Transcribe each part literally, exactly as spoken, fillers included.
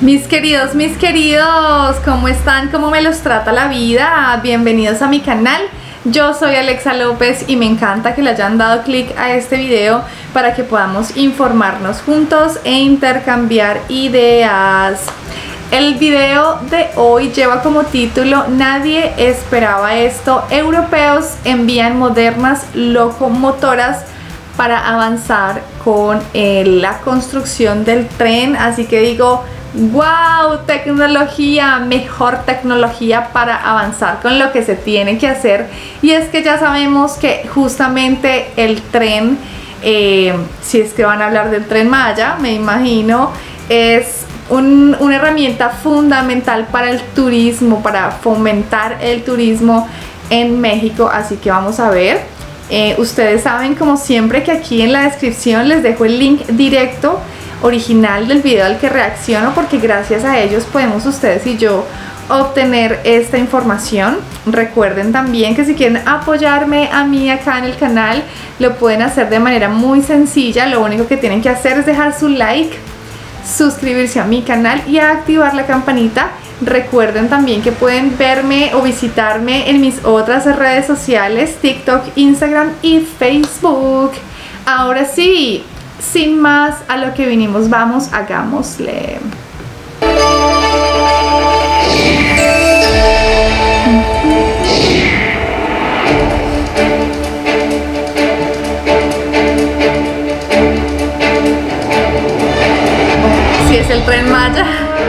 Mis queridos, mis queridos, ¿cómo están? ¿Cómo me los trata la vida? Bienvenidos a mi canal. Yo soy Alexa López y me encanta que le hayan dado clic a este video para que podamos informarnos juntos e intercambiar ideas. El video de hoy lleva como título "Nadie esperaba esto. Europeos envían modernas locomotoras para avanzar con eh, la construcción del tren". Así que digo, wow, tecnología, mejor tecnología para avanzar con lo que se tiene que hacer. Y es que ya sabemos que justamente el tren, eh, si es que van a hablar del Tren Maya, me imagino, es un, una herramienta fundamental para el turismo, para fomentar el turismo en México. Así que vamos a ver. Eh, ustedes saben, como siempre, que aquí en la descripción les dejo el link directo original del video al que reacciono, porque gracias a ellos podemos ustedes y yo obtener esta información. Recuerden también que si quieren apoyarme a mí acá en el canal, lo pueden hacer de manera muy sencilla. Lo único que tienen que hacer es dejar su like, suscribirse a mi canal y activar la campanita. Recuerden también que pueden verme o visitarme en mis otras redes sociales, TikTok, Instagram y Facebook. Ahora sí, sin más, a lo que vinimos, vamos, hagámosle. Si es el Tren Maya.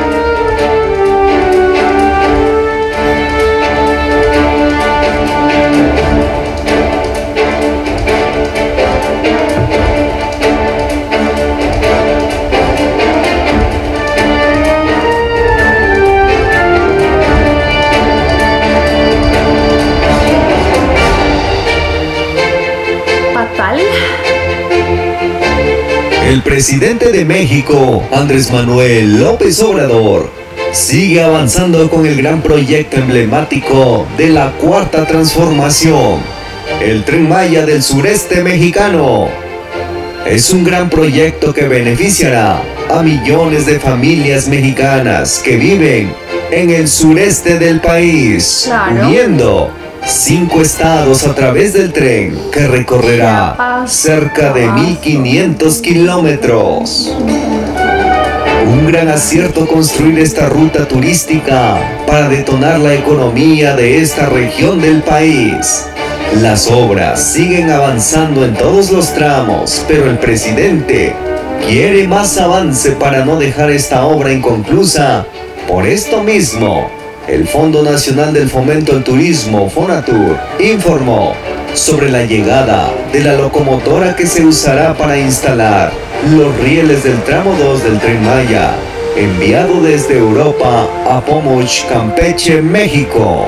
El presidente de México, Andrés Manuel López Obrador, sigue avanzando con el gran proyecto emblemático de la Cuarta Transformación, el Tren Maya del sureste mexicano. Es un gran proyecto que beneficiará a millones de familias mexicanas que viven en el sureste del país, claro, uniendo cinco estados a través del tren que recorrerá cerca de mil quinientos kilómetros. Un gran acierto construir esta ruta turística para detonar la economía de esta región del país. Las obras siguen avanzando en todos los tramos, pero el presidente quiere más avance para no dejar esta obra inconclusa. Por esto mismo, el Fondo Nacional del Fomento al Turismo, Fonatur, informó sobre la llegada de la locomotora que se usará para instalar los rieles del tramo dos del Tren Maya, enviado desde Europa a Pomuch, Campeche, México.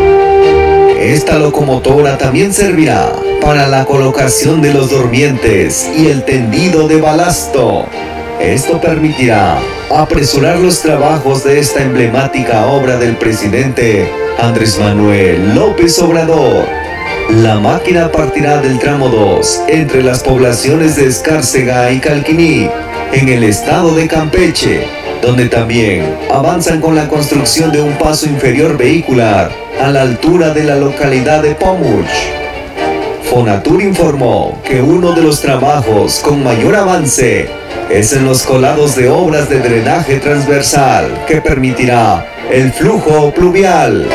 Esta locomotora también servirá para la colocación de los durmientes y el tendido de balasto. Esto permitirá apresurar los trabajos de esta emblemática obra del presidente Andrés Manuel López Obrador. La máquina partirá del tramo dos entre las poblaciones de Escárcega y Calquiní, en el estado de Campeche, donde también avanzan con la construcción de un paso inferior vehicular a la altura de la localidad de Pomuch. Fonatur informó que uno de los trabajos con mayor avance es en los colados de obras de drenaje transversal que permitirá el flujo pluvial.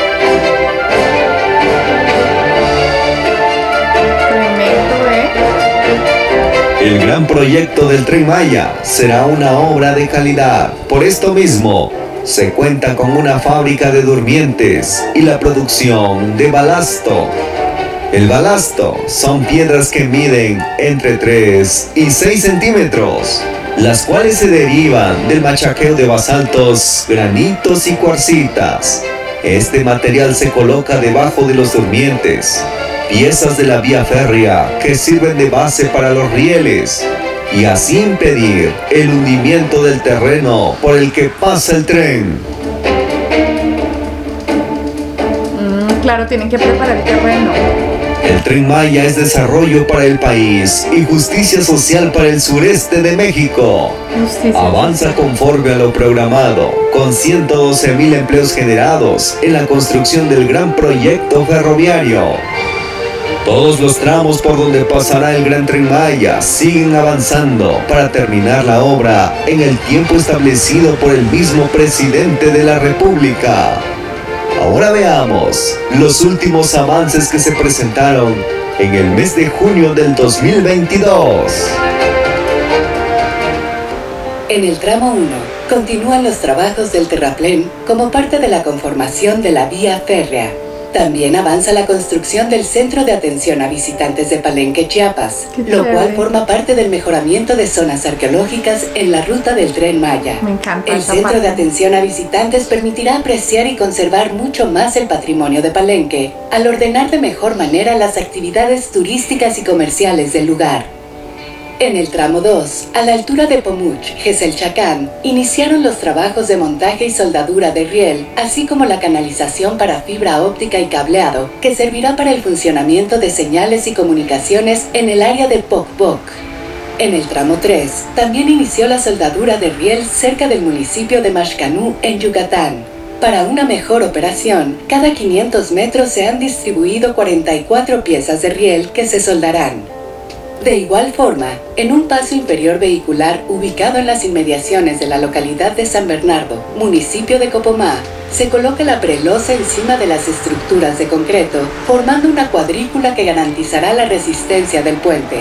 Tremendo, ¿eh? El gran proyecto del Tren Maya será una obra de calidad. Por esto mismo, se cuenta con una fábrica de durmientes y la producción de balasto. El balasto son piedras que miden entre tres y seis centímetros, las cuales se derivan del machaqueo de basaltos, granitos y cuarcitas. Este material se coloca debajo de los durmientes, piezas de la vía férrea que sirven de base para los rieles, y así impedir el hundimiento del terreno por el que pasa el tren. Mm, claro, tienen que preparar el terreno. El Tren Maya es desarrollo para el país y justicia social para el sureste de México. Justicia. Avanza conforme a lo programado, con ciento doce mil empleos generados en la construcción del gran proyecto ferroviario. Todos los tramos por donde pasará el Gran Tren Maya siguen avanzando para terminar la obra en el tiempo establecido por el mismo presidente de la República. Ahora veamos los últimos avances que se presentaron en el mes de junio del dos mil veintidós. En el tramo uno, continúan los trabajos del terraplén como parte de la conformación de la vía férrea. También avanza la construcción del Centro de Atención a Visitantes de Palenque, Chiapas, lo cual forma parte del mejoramiento de zonas arqueológicas en la ruta del Tren Maya. Me encanta. El Centro de Atención a Visitantes permitirá apreciar y conservar mucho más el patrimonio de Palenque, al ordenar de mejor manera las actividades turísticas y comerciales del lugar. En el tramo dos, a la altura de Pomuch, Geselchacán, iniciaron los trabajos de montaje y soldadura de riel, así como la canalización para fibra óptica y cableado, que servirá para el funcionamiento de señales y comunicaciones en el área de Pocpoc. En el tramo tres, también inició la soldadura de riel cerca del municipio de Maxcanú, en Yucatán. Para una mejor operación, cada quinientos metros se han distribuido cuarenta y cuatro piezas de riel que se soldarán. De igual forma, en un paso inferior vehicular ubicado en las inmediaciones de la localidad de San Bernardo, municipio de Copomá, se coloca la prelosa encima de las estructuras de concreto, formando una cuadrícula que garantizará la resistencia del puente.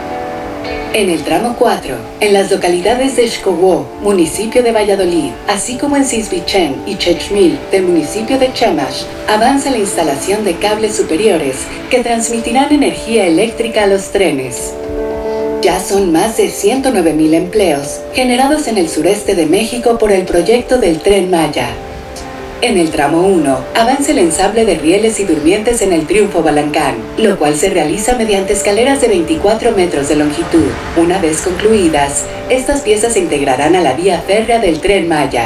En el tramo cuatro, en las localidades de Xcowó, municipio de Valladolid, así como en Cisbichén y Chechmil, del municipio de Chemash, avanza la instalación de cables superiores que transmitirán energía eléctrica a los trenes. Ya son más de ciento nueve mil empleos generados en el sureste de México por el proyecto del Tren Maya. En el tramo uno, avanza el ensamble de rieles y durmientes en el Triunfo Balancán, lo cual se realiza mediante escaleras de veinticuatro metros de longitud. Una vez concluidas, estas piezas se integrarán a la vía férrea del Tren Maya.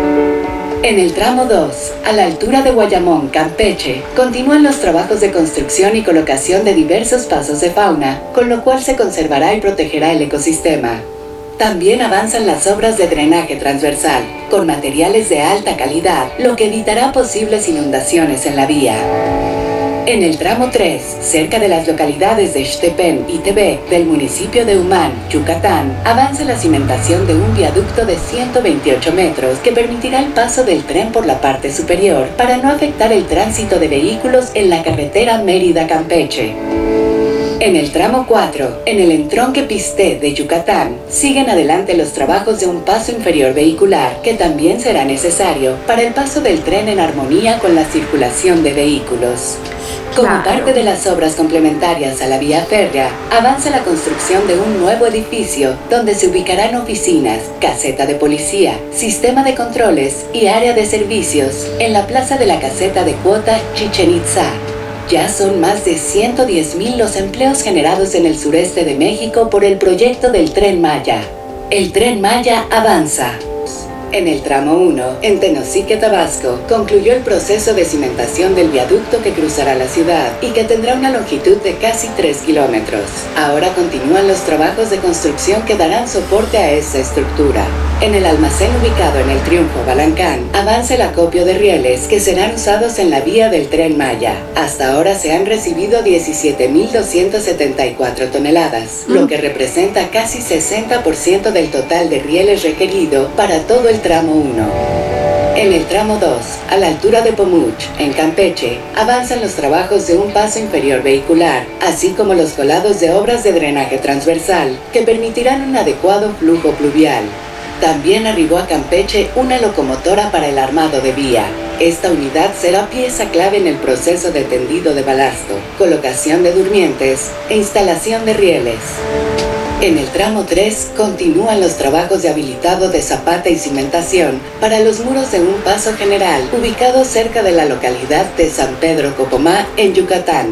En el tramo dos, a la altura de Guayamón, Campeche, continúan los trabajos de construcción y colocación de diversos pasos de fauna, con lo cual se conservará y protegerá el ecosistema. También avanzan las obras de drenaje transversal, con materiales de alta calidad, lo que evitará posibles inundaciones en la vía. En el tramo tres, cerca de las localidades de Xtepén y Tebé, del municipio de Humán, Yucatán, avanza la cimentación de un viaducto de ciento veintiocho metros que permitirá el paso del tren por la parte superior para no afectar el tránsito de vehículos en la carretera Mérida-Campeche. En el tramo cuatro, en el entronque Pisté de Yucatán, siguen adelante los trabajos de un paso inferior vehicular que también será necesario para el paso del tren en armonía con la circulación de vehículos. Como Claro. parte de las obras complementarias a la vía férrea, avanza la construcción de un nuevo edificio donde se ubicarán oficinas, caseta de policía, sistema de controles y área de servicios en la plaza de la caseta de cuota Chichen Itzá. Ya son más de ciento diez mil los empleos generados en el sureste de México por el proyecto del Tren Maya. El Tren Maya avanza. En el tramo uno, en Tenosique, Tabasco, concluyó el proceso de cimentación del viaducto que cruzará la ciudad y que tendrá una longitud de casi tres kilómetros. Ahora continúan los trabajos de construcción que darán soporte a esa estructura. En el almacén ubicado en el Triunfo Balancán, avanza el acopio de rieles que serán usados en la vía del Tren Maya. Hasta ahora se han recibido diecisiete mil doscientas setenta y cuatro toneladas, lo que representa casi sesenta por ciento del total de rieles requerido para todo el tramo uno. En el tramo dos, a la altura de Pomuch, en Campeche, avanzan los trabajos de un paso inferior vehicular, así como los colados de obras de drenaje transversal que permitirán un adecuado flujo pluvial. También arribó a Campeche una locomotora para el armado de vía. Esta unidad será pieza clave en el proceso de tendido de balasto, colocación de durmientes e instalación de rieles. En el tramo tres continúan los trabajos de habilitado de zapata y cimentación para los muros de un paso general ubicado cerca de la localidad de San Pedro Copomá, en Yucatán.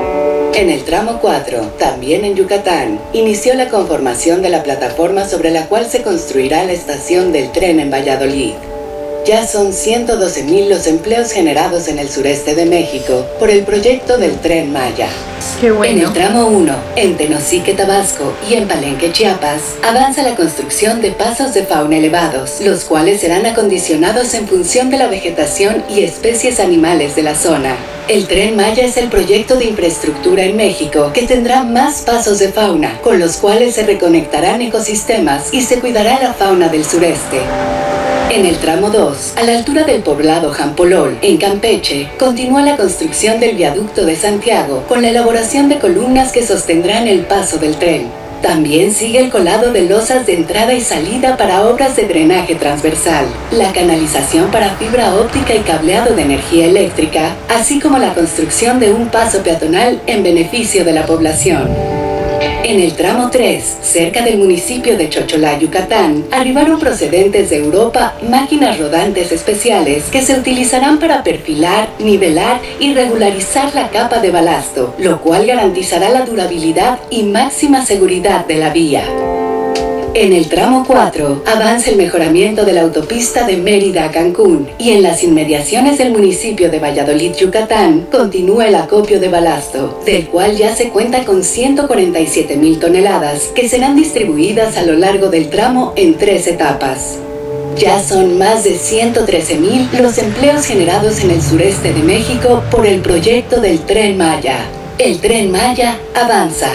En el tramo cuatro, también en Yucatán, inició la conformación de la plataforma sobre la cual se construirá la estación del tren en Valladolid. Ya son ciento doce mil los empleos generados en el sureste de México por el proyecto del Tren Maya. Qué bueno. En el tramo uno, en Tenosique, Tabasco y en Palenque, Chiapas, avanza la construcción de pasos de fauna elevados, los cuales serán acondicionados en función de la vegetación y especies animales de la zona. El Tren Maya es el proyecto de infraestructura en México que tendrá más pasos de fauna, con los cuales se reconectarán ecosistemas y se cuidará la fauna del sureste. En el tramo dos, a la altura del poblado Jampolol, en Campeche, continúa la construcción del viaducto de Santiago con la elaboración de columnas que sostendrán el paso del tren. También sigue el colado de losas de entrada y salida para obras de drenaje transversal, la canalización para fibra óptica y cableado de energía eléctrica, así como la construcción de un paso peatonal en beneficio de la población. En el tramo tres, cerca del municipio de Chocholá, Yucatán, arribaron procedentes de Europa máquinas rodantes especiales que se utilizarán para perfilar, nivelar y regularizar la capa de balasto, lo cual garantizará la durabilidad y máxima seguridad de la vía. En el tramo cuatro, avanza el mejoramiento de la autopista de Mérida a Cancún y en las inmediaciones del municipio de Valladolid, Yucatán, continúa el acopio de balasto, del cual ya se cuenta con ciento cuarenta y siete mil toneladas que serán distribuidas a lo largo del tramo en tres etapas. Ya son más de ciento trece mil los empleos generados en el sureste de México por el proyecto del Tren Maya. El Tren Maya avanza.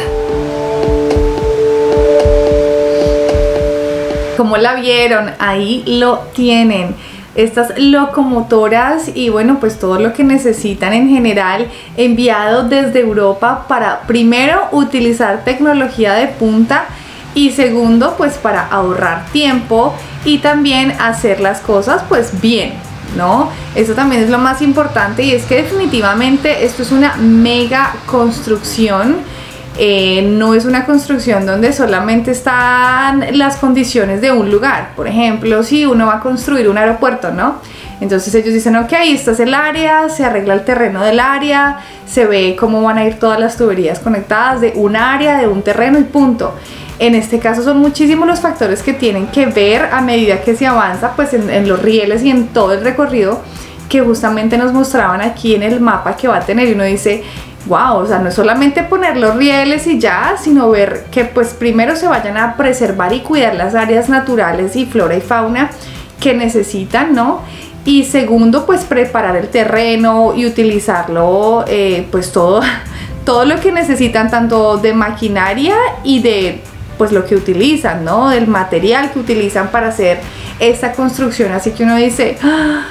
Como la vieron, ahí lo tienen, estas locomotoras y bueno, pues todo lo que necesitan en general enviado desde Europa para primero utilizar tecnología de punta y segundo pues para ahorrar tiempo y también hacer las cosas pues bien, ¿no? Eso también es lo más importante y es que definitivamente esto es una mega construcción. Eh, no es una construcción donde solamente están las condiciones de un lugar. Por ejemplo, si uno va a construir un aeropuerto, ¿no? Entonces ellos dicen, ok, esta es el área, se arregla el terreno del área, se ve cómo van a ir todas las tuberías conectadas de un área, de un terreno y punto. En este caso son muchísimos los factores que tienen que ver a medida que se avanza pues en, en los rieles y en todo el recorrido que justamente nos mostraban aquí en el mapa que va a tener y uno dice, wow, o sea, no es solamente poner los rieles y ya, sino ver que pues primero se vayan a preservar y cuidar las áreas naturales y flora y fauna que necesitan, ¿no? Y segundo, pues preparar el terreno y utilizarlo, eh, pues todo, todo lo que necesitan, tanto de maquinaria y de pues lo que utilizan, ¿no? Del material que utilizan para hacer esta construcción. Así que uno dice, ¡ah!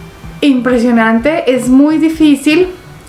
Impresionante, es muy difícil.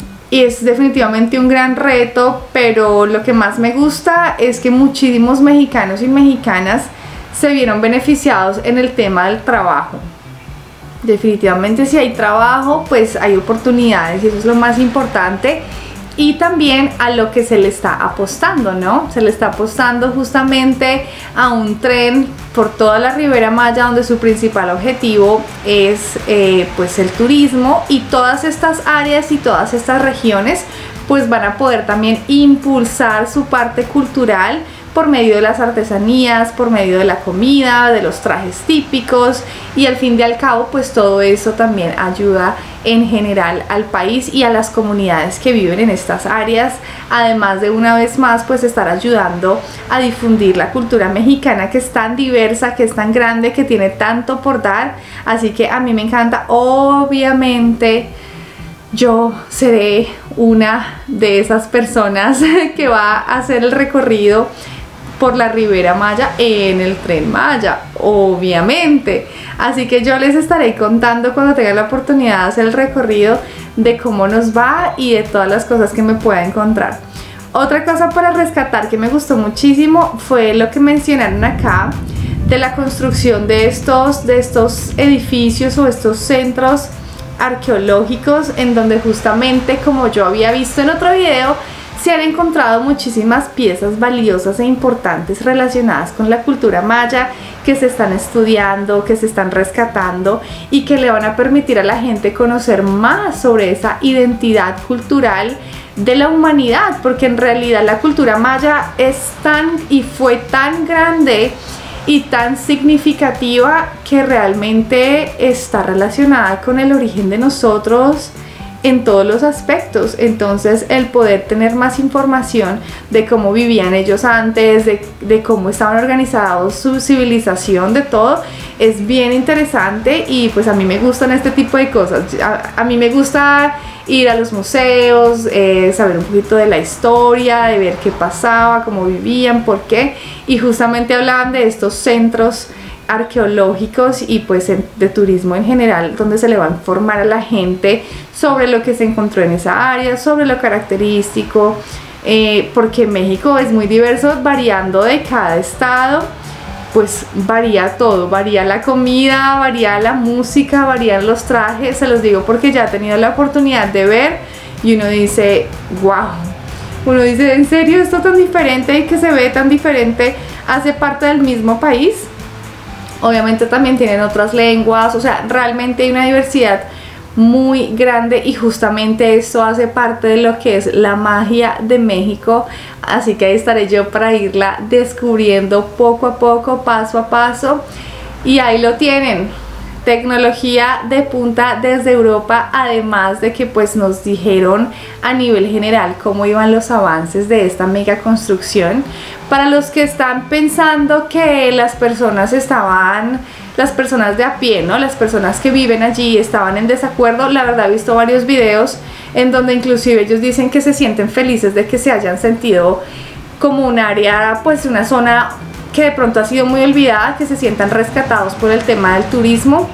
Y es definitivamente un gran reto, pero lo que más me gusta es que muchísimos mexicanos y mexicanas se vieron beneficiados en el tema del trabajo. Definitivamente si hay trabajo, pues hay oportunidades y eso es lo más importante. Y también a lo que se le está apostando, ¿no? Se le está apostando justamente a un tren por toda la Ribera Maya donde su principal objetivo es eh, pues el turismo y todas estas áreas y todas estas regiones pues van a poder también impulsar su parte cultural por medio de las artesanías, por medio de la comida, de los trajes típicos y al fin y al cabo pues todo eso también ayuda en general al país y a las comunidades que viven en estas áreas, además de una vez más pues estar ayudando a difundir la cultura mexicana que es tan diversa, que es tan grande, que tiene tanto por dar, así que a mí me encanta. Obviamente yo seré una de esas personas que va a hacer el recorrido por la Ribera Maya en el Tren Maya, obviamente. Así que yo les estaré contando cuando tenga la oportunidad de hacer el recorrido de cómo nos va y de todas las cosas que me pueda encontrar. Otra cosa para rescatar que me gustó muchísimo fue lo que mencionaron acá de la construcción de estos, de estos edificios o estos centros arqueológicos en donde justamente, como yo había visto en otro video, se han encontrado muchísimas piezas valiosas e importantes relacionadas con la cultura maya que se están estudiando, que se están rescatando y que le van a permitir a la gente conocer más sobre esa identidad cultural de la humanidad, porque en realidad la cultura maya es tan y fue tan grande y tan significativa que realmente está relacionada con el origen de nosotros en todos los aspectos. Entonces el poder tener más información de cómo vivían ellos antes, de, de cómo estaban organizados, su civilización, de todo, es bien interesante. Y pues a mí me gustan este tipo de cosas. A, a mí me gusta ir a los museos, eh, saber un poquito de la historia, de ver qué pasaba, cómo vivían, por qué. Y justamente hablaban de estos centros arqueológicos y pues de turismo en general, donde se le va a informar a la gente sobre lo que se encontró en esa área, sobre lo característico, eh, porque México es muy diverso, variando de cada estado, pues varía todo, varía la comida, varía la música, varían los trajes. Se los digo porque ya he tenido la oportunidad de ver y uno dice, wow, uno dice, ¿en serio esto tan diferente y que se ve tan diferente hace parte del mismo país? Obviamente también tienen otras lenguas, o sea, realmente hay una diversidad muy grande y justamente esto hace parte de lo que es la magia de México. Así que ahí estaré yo para irla descubriendo poco a poco, paso a paso. Y ahí lo tienen, tecnología de punta desde Europa, además de que pues nos dijeron a nivel general cómo iban los avances de esta mega construcción. Para los que están pensando que las personas estaban, las personas de a pie, ¿no? Las personas que viven allí estaban en desacuerdo, la verdad he visto varios videos en donde inclusive ellos dicen que se sienten felices de que se hayan sentido como un área, pues una zona que de pronto ha sido muy olvidada, que se sientan rescatados por el tema del turismo.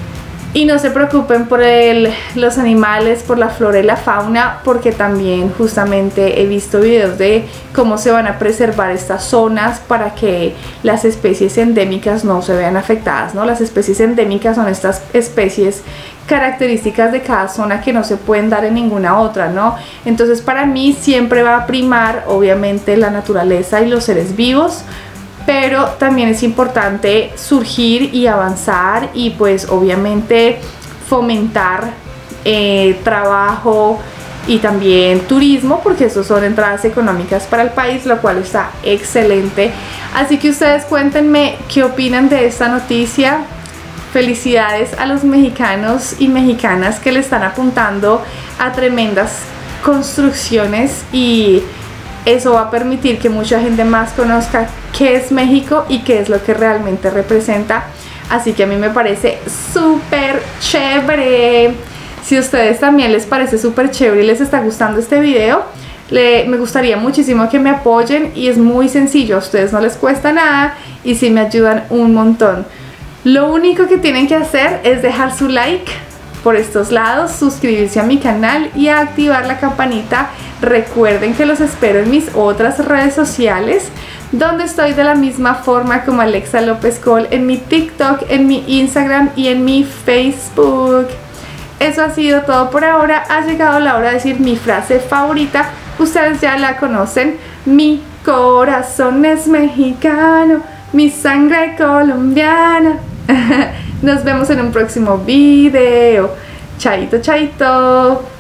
Y no se preocupen por el, los animales, por la flora y la fauna, porque también justamente he visto videos de cómo se van a preservar estas zonas para que las especies endémicas no se vean afectadas, ¿no? Las especies endémicas son estas especies características de cada zona que no se pueden dar en ninguna otra, ¿no? Entonces para mí siempre va a primar obviamente la naturaleza y los seres vivos, pero también es importante surgir y avanzar y pues obviamente fomentar eh, trabajo y también turismo, porque eso son entradas económicas para el país, lo cual está excelente. Así que ustedes cuéntenme qué opinan de esta noticia. Felicidades a los mexicanos y mexicanas que le están apuntando a tremendas construcciones, y eso va a permitir que mucha gente más conozca qué es México y qué es lo que realmente representa. Así que a mí me parece súper chévere. Si a ustedes también les parece súper chévere y les está gustando este video, le, me gustaría muchísimo que me apoyen, y es muy sencillo, a ustedes no les cuesta nada y sí me ayudan un montón. Lo único que tienen que hacer es dejar su like por estos lados, suscribirse a mi canal y a activar la campanita. Recuerden que los espero en mis otras redes sociales, donde estoy de la misma forma como Alexa López Cole, en mi TikTok, en mi Instagram y en mi Facebook. Eso ha sido todo por ahora. Ha llegado la hora de decir mi frase favorita. Ustedes ya la conocen. Mi corazón es mexicano, mi sangre colombiana. Nos vemos en un próximo video. Chaito, chaito.